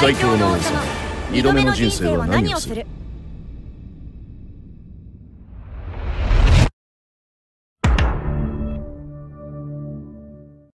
最強の王様、二度目の人生は何をする？